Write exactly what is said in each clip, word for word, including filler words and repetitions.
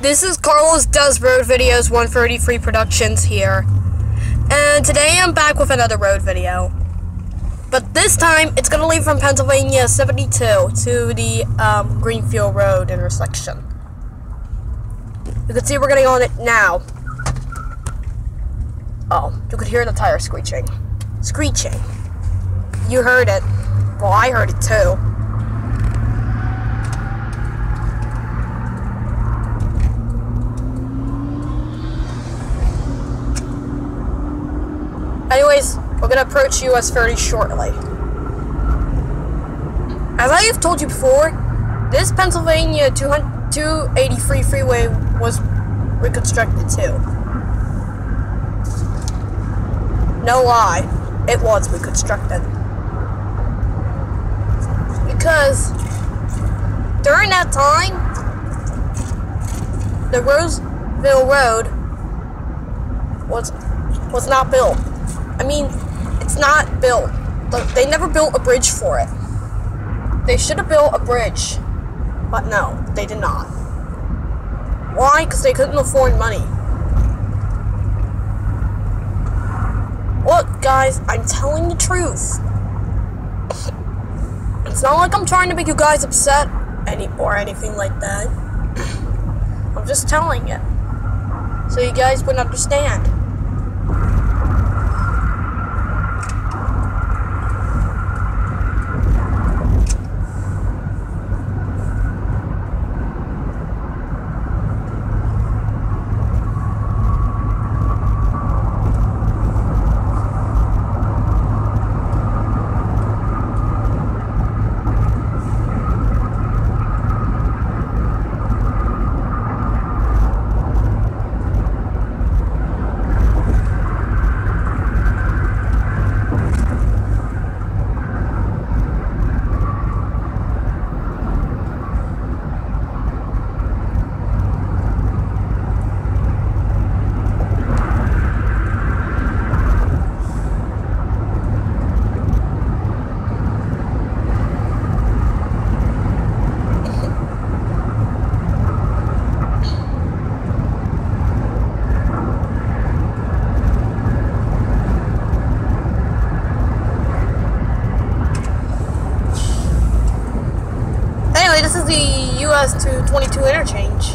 this is Carlos Does Road Videos one thirty-three Productions here. And today I'm back with another road video. But this time, it's gonna lead from Pennsylvania seventy-two to the um, Greenfield Road intersection. You can see we're getting on it now. Oh, you could hear the tire screeching. Screeching. You heard it. Well, I heard it too. Anyways, we're gonna approach U S thirty shortly. As I have told you before, this Pennsylvania two eighty-three freeway was reconstructed too. No lie, it was reconstructed. Because during that time, the Roseville Road was was not built. I mean, it's not built. They never built a bridge for it. They should have built a bridge, but no, they did not. Why? Because they couldn't afford money. Look, guys, I'm telling the truth. It's not like I'm trying to make you guys upset any or anything like that. I'm just telling it, so you guys would understand. This is the U S two twenty-two interchange.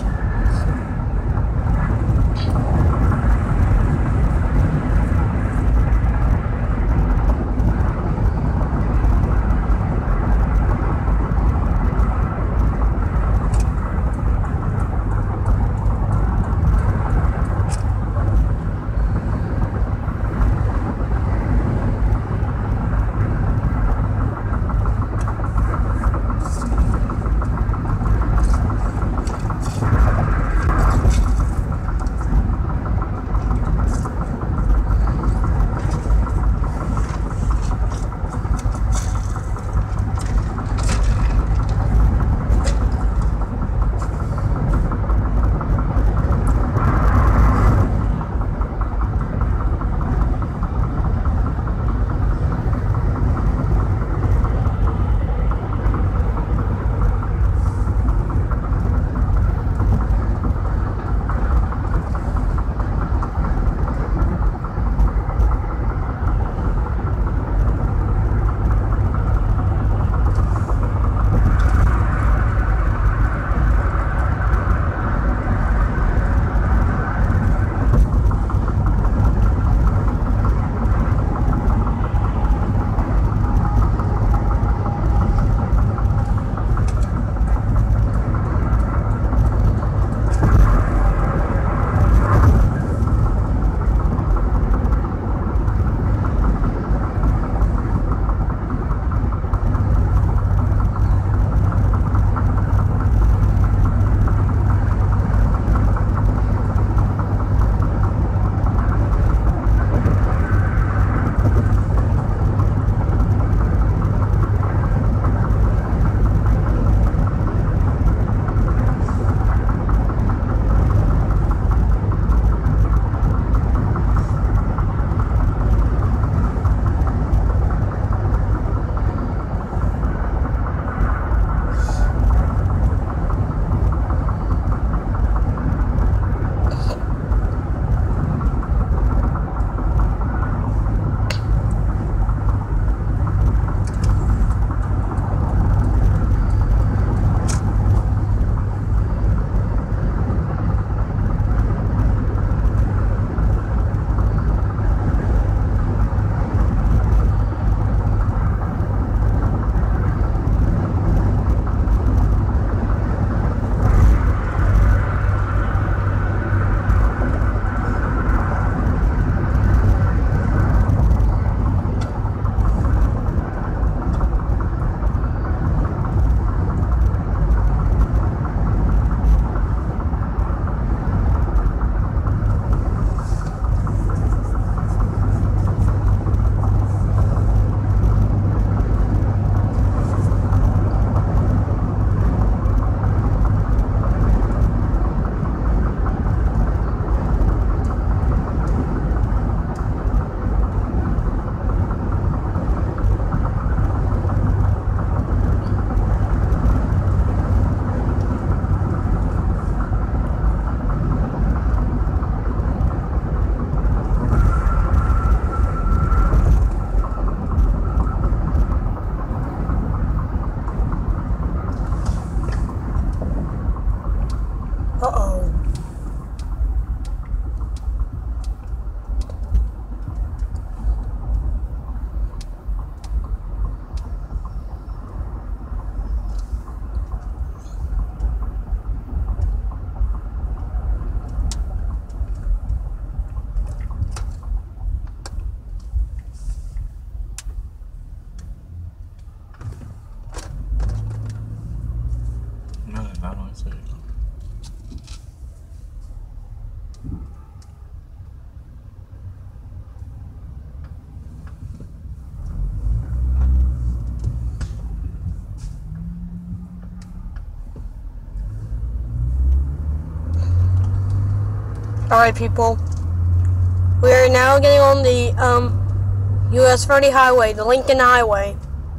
Alright, people. We are now getting on the um, U S thirty highway, the Lincoln Highway.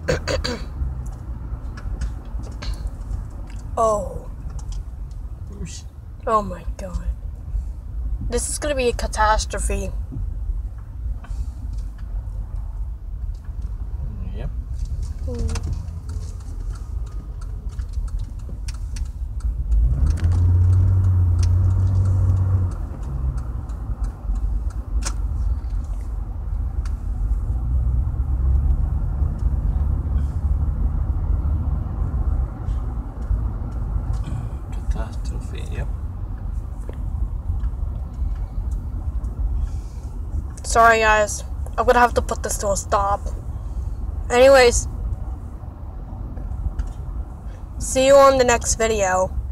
Oh. Oh my god. This is gonna be a catastrophe. Yep. Mm. Catastrophe, yep. Sorry guys, I'm gonna have to put this to a stop. Anyways, see you on the next video.